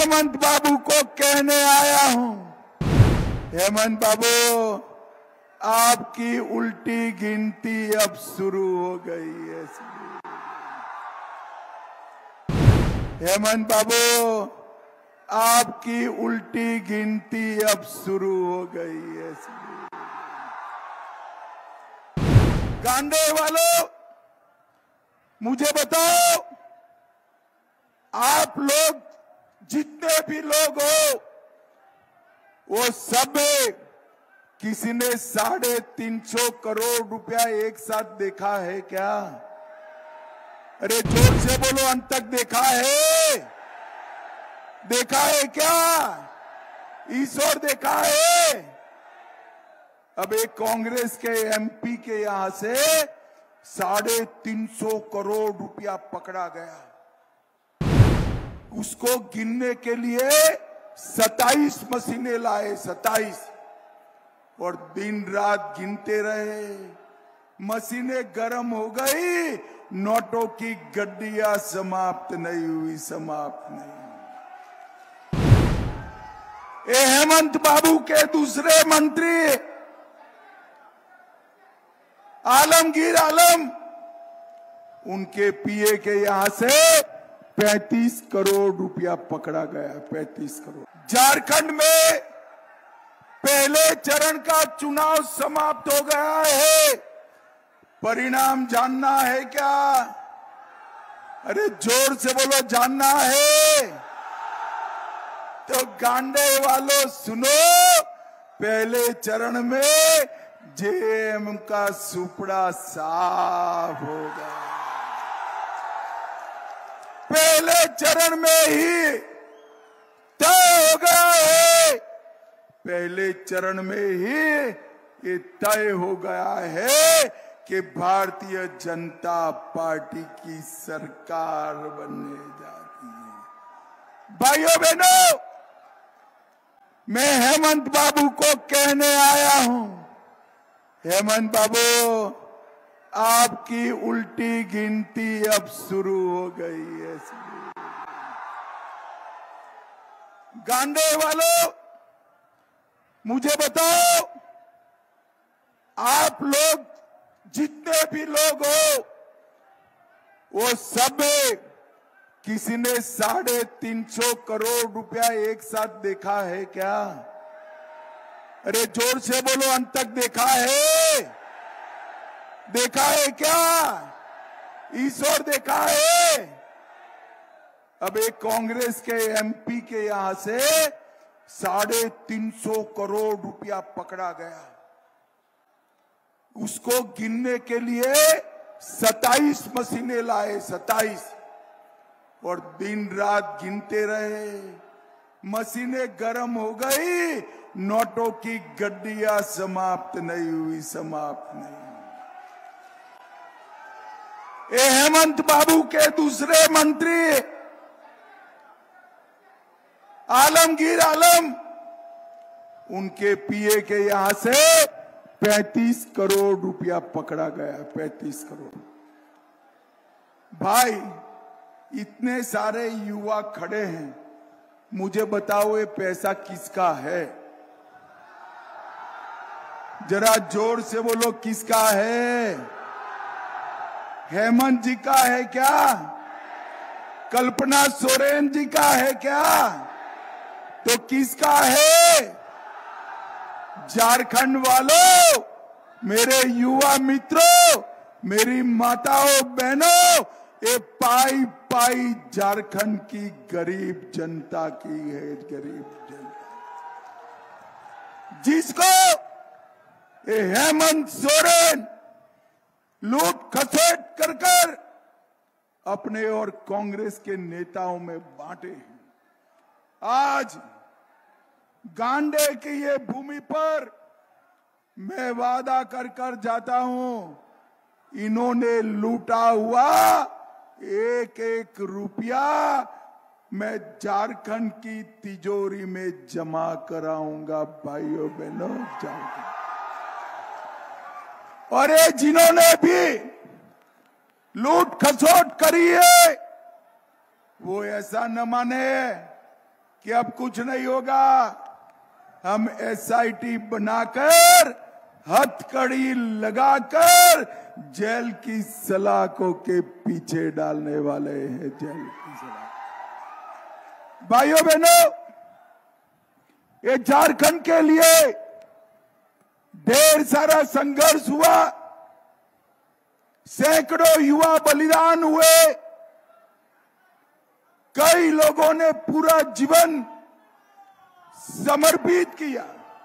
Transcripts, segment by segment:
हेमंत बाबू को कहने आया हूं, हेमंत बाबू आपकी उल्टी गिनती अब शुरू हो गई है। हेमंत बाबू आपकी उल्टी गिनती अब शुरू हो गई है। गांडे वालों, मुझे बताओ, आप लोग जितने भी लोग हो वो सब किसी ने 350 करोड़ रुपया एक साथ देखा है क्या? अरे जोर से बोलो, अंत तक देखा है? देखा है क्या? इस ओर देखा है? अब एक कांग्रेस के एमपी के यहां से 350 करोड़ रुपया पकड़ा गया। उसको गिनने के लिए 27 मशीनें लाए, 27, और दिन रात गिनते रहे। मशीनें गर्म हो गई, नोटों की गड्डियां समाप्त नहीं हुई, समाप्त नहीं। ये हेमंत बाबू के दूसरे मंत्री आलमगीर आलम, उनके पीए के यहां से 35 करोड़ रुपया पकड़ा गया, 35 करोड़। झारखंड में पहले चरण का चुनाव समाप्त हो गया है, परिणाम जानना है क्या? अरे जोर से बोलो, जानना है? तो गांडे वालों सुनो, पहले चरण में जेएम का सुपड़ा साफ होगा। पहले चरण में ही तय हो गया है, पहले चरण में ही ये तय हो गया है कि भारतीय जनता पार्टी की सरकार बनने जाती है। भाइयों बहनों, मैं हेमंत बाबू को कहने आया हूं, हेमंत बाबू आपकी उल्टी गिनती अब शुरू हो गई है। गांडे वालों, मुझे बताओ, आप लोग जितने भी लोग हो वो सब किसी ने 350 करोड़ रुपया एक साथ देखा है क्या? अरे जोर से बोलो, अंत तक देखा है? देखा है क्या? इस ओर देखा है? अब एक कांग्रेस के एमपी के यहां से 350 करोड़ रुपया पकड़ा गया। उसको गिनने के लिए 27 मशीनें लाए, 27, और दिन रात गिनते रहे। मशीनें गर्म हो गई, नोटों की गड्डियां समाप्त नहीं हुई, समाप्त नहीं। ये हेमंत बाबू के दूसरे मंत्री आलमगीर आलम, उनके पीए के यहां से 35 करोड़ रुपया पकड़ा गया, 35 करोड़। भाई, इतने सारे युवा खड़े हैं, मुझे बताओ ये पैसा किसका है? जरा जोर से बोलो, किसका है? हेमंत जी का है क्या? कल्पना सोरेन जी का है क्या? तो किसका है? झारखंड वालों, मेरे युवा मित्रों, मेरी माताओं बहनों, ये पाई पाई झारखंड की गरीब जनता की है, गरीब जनता, जिसको ये हेमंत सोरेन लूट खसोट कर कर अपने और कांग्रेस के नेताओं में बांटे हैं। आज गांडे की ये भूमि पर मैं वादा कर कर जाता हूं, इन्होंने लूटा हुआ एक एक रुपया मैं झारखंड की तिजोरी में जमा कराऊंगा, भाइयों बहनों, जाऊंगा। और ये जिन्होंने भी लूट खसोट करी है, वो ऐसा न माने कि अब कुछ नहीं होगा, हम एसआईटी बनाकर हथकड़ी लगाकर जेल की सलाखों के पीछे डालने वाले हैं। जेल की सलाख। भाइयों बहनों, ये झारखंड के लिए ढेर सारा संघर्ष हुआ, सैकड़ों युवा बलिदान हुए, कई लोगों ने पूरा जीवन समर्पित किया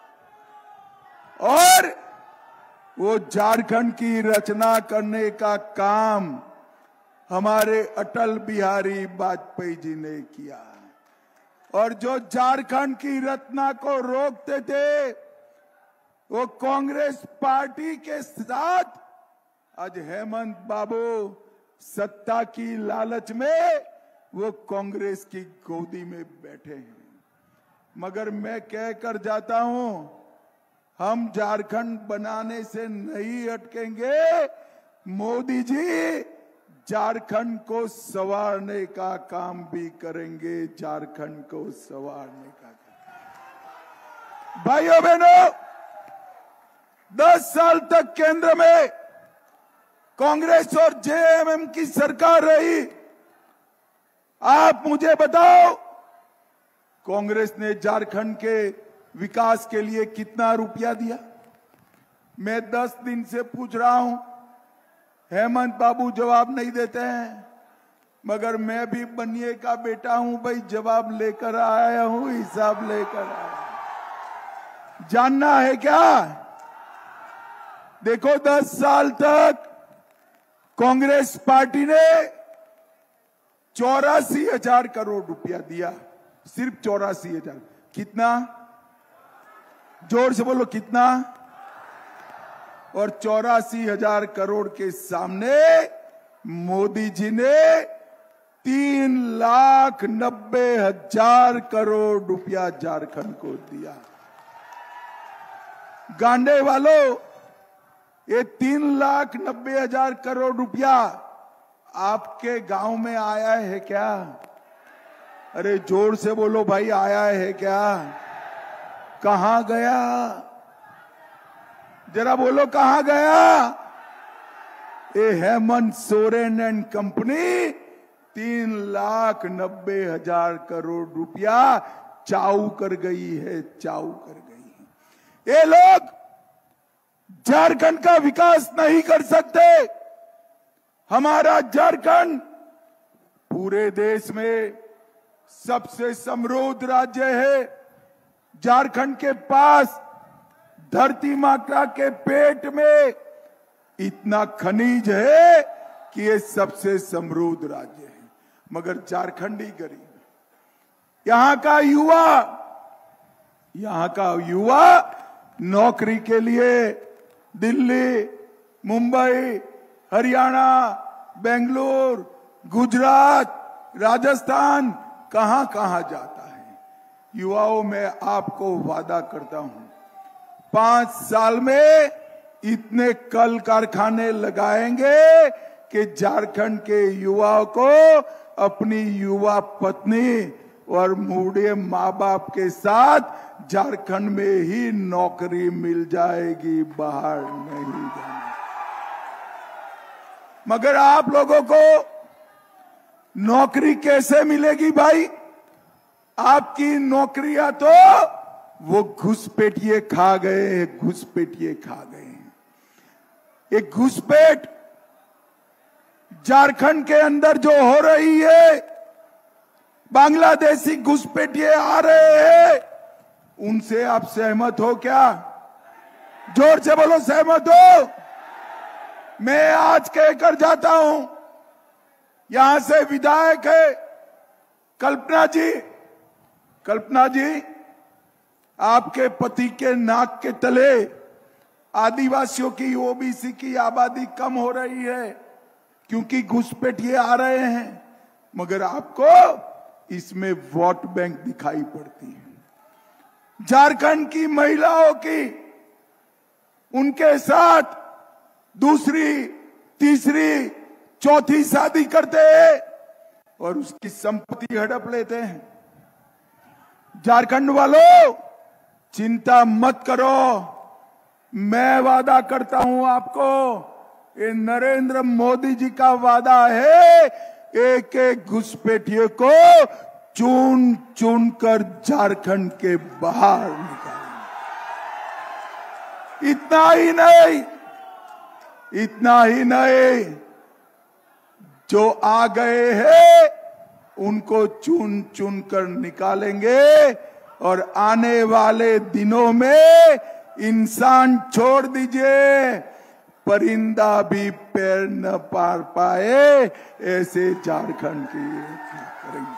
और वो झारखंड की रचना करने का काम हमारे अटल बिहारी वाजपेयी जी ने किया। और जो झारखंड की रचना को रोकते थे वो कांग्रेस पार्टी के साथ आज हेमंत बाबू सत्ता की लालच में वो कांग्रेस की गोदी में बैठे हैं। मगर मैं कह कर जाता हूं, हम झारखंड बनाने से नहीं अटकेंगे। मोदी जी झारखंड को संवारने का काम भी करेंगे, झारखंड को संवारने का काम। भाइयों बहनों, 10 साल तक केंद्र में कांग्रेस और जेएमएम की सरकार रही। आप मुझे बताओ, कांग्रेस ने झारखंड के विकास के लिए कितना रुपया दिया? मैं 10 दिन से पूछ रहा हूं, हेमंत बाबू जवाब नहीं देते हैं। मगर मैं भी बनिए का बेटा हूं भाई, जवाब लेकर आया हूं, हिसाब लेकर आया। जानना है क्या? देखो, 10 साल तक कांग्रेस पार्टी ने 84,000 करोड़ रुपया दिया, सिर्फ 84,000। कितना? जोर से बोलो, कितना? और 84,000 करोड़ के सामने मोदी जी ने 3,90,000 करोड़ रुपया झारखंड को दिया। गांडे वालों, ये 3,90,000 करोड़ रुपया आपके गांव में आया है क्या? अरे जोर से बोलो भाई, आया है क्या? कहां गया? जरा बोलो, कहां गया? ये हेमंत सोरेन एंड कंपनी 3,90,000 करोड़ रुपया चाऊ कर गई है, चाऊ कर गई है। ये लोग झारखंड का विकास नहीं कर सकते। हमारा झारखंड पूरे देश में सबसे समृद्ध राज्य है। झारखंड के पास धरती माता के पेट में इतना खनिज है कि ये सबसे समृद्ध राज्य है। मगर झारखंडी गरीब, यहां का युवा नौकरी के लिए दिल्ली, मुंबई, हरियाणा, बेंगलुरु, गुजरात, राजस्थान कहां कहां जाता है। युवाओं में आपको वादा करता हूं, 5 साल में इतने कल कारखाने लगाएंगे कि झारखंड के युवाओं को अपनी युवा पत्नी और बूढ़े माँ बाप के साथ झारखंड में ही नौकरी मिल जाएगी, बाहर नहीं जाना। मगर आप लोगों को नौकरी कैसे मिलेगी भाई? आपकी नौकरियां तो वो घुसपैठिए खा गए, घुसपैठिए खा गए। एक घुसपैठ झारखंड के अंदर जो हो रही है, बांग्लादेशी घुसपैठिए आ रहे हैं, उनसे आप सहमत हो क्या? जोर से बोलो, सहमत हो? मैं आज कहकर जाता हूं, यहां से विधायक है कल्पना जी। कल्पना जी, आपके पति के नाक के तले आदिवासियों की, ओबीसी की आबादी कम हो रही है क्योंकि घुसपैठिए आ रहे हैं। मगर आपको इसमें वोट बैंक दिखाई पड़ती है। झारखंड की महिलाओं की, उनके साथ दूसरी, तीसरी, चौथी शादी करते हैं और उसकी संपत्ति हड़प लेते हैं। झारखंड वालों, चिंता मत करो, मैं वादा करता हूं आपको, ये नरेंद्र मोदी जी का वादा है, एक एक घुसपैठिए को चुन चुन कर झारखंड के बाहर निकालेंगे। इतना ही नहीं, जो आ गए हैं उनको चुन चुन कर निकालेंगे, और आने वाले दिनों में इंसान छोड़ दीजिए, परिंदा भी पैर न पार पाए, ऐसे झारखंड की करेंगे।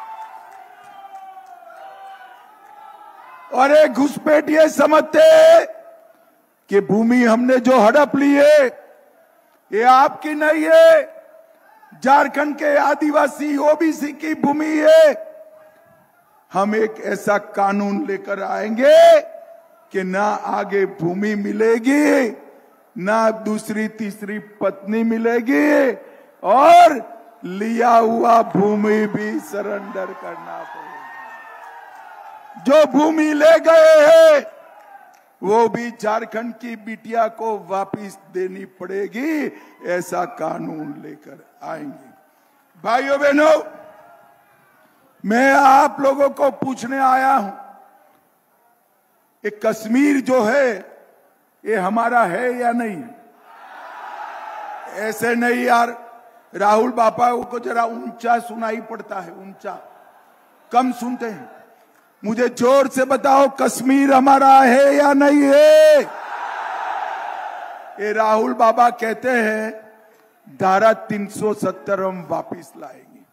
और एक घुसपैठिए समझते कि भूमि हमने जो हड़प ली है ये आपकी नहीं है, झारखंड के आदिवासी ओबीसी की भूमि है। हम एक ऐसा कानून लेकर आएंगे कि ना आगे भूमि मिलेगी, ना दूसरी तीसरी पत्नी मिलेगी, और लिया हुआ भूमि भी सरेंडर करना पड़ेगा। जो भूमि ले गए हैं वो भी झारखंड की बिटिया को वापस देनी पड़ेगी, ऐसा कानून लेकर आएंगे। भाइयों बहनों, मैं आप लोगों को पूछने आया हूं, ये कश्मीर जो है ये हमारा है या नहीं? ऐसे नहीं यार, राहुल बापा को जरा ऊंचा सुनाई पड़ता है, ऊंचा कम सुनते हैं। मुझे जोर से बताओ, कश्मीर हमारा है या नहीं है? ये राहुल बाबा कहते हैं धारा 370 हम वापिस लाएंगे।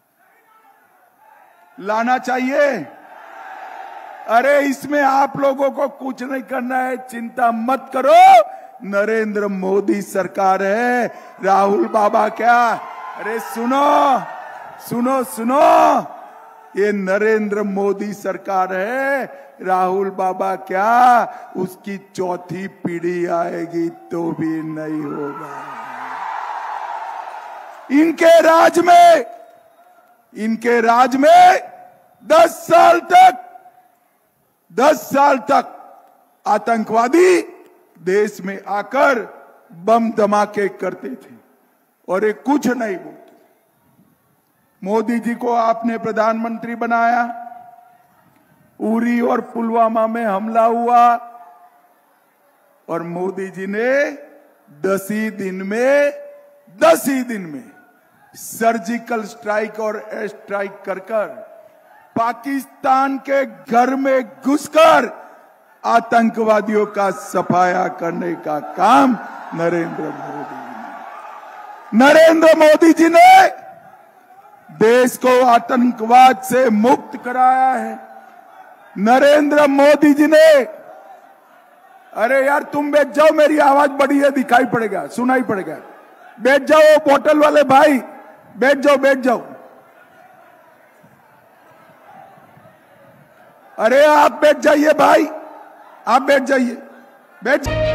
लाना चाहिए? अरे इसमें आप लोगों को कुछ नहीं करना है, चिंता मत करो, नरेंद्र मोदी सरकार है। राहुल बाबा क्या, अरे सुनो सुनो सुनो, ये नरेंद्र मोदी सरकार है, राहुल बाबा क्या, उसकी चौथी पीढ़ी आएगी तो भी नहीं होगा। इनके राज में 10 साल तक आतंकवादी देश में आकर बम धमाके करते थे और ये कुछ नहीं बोलते। मोदी जी को आपने प्रधानमंत्री बनाया, उरी और पुलवामा में हमला हुआ और मोदी जी ने 10 ही दिन में सर्जिकल स्ट्राइक और एयर स्ट्राइक कर पाकिस्तान के घर में घुसकर आतंकवादियों का सफाया करने का काम नरेंद्र मोदी जी ने देश को आतंकवाद से मुक्त कराया है। नरेंद्र मोदी जी ने, अरे यार तुम बैठ जाओ, मेरी आवाज बड़ी है, दिखाई पड़ेगा, सुनाई पड़ेगा। बैठ जाओ बोतल वाले भाई, बैठ जाओ। अरे आप बैठ जाइए भाई, आप बैठ जाइए,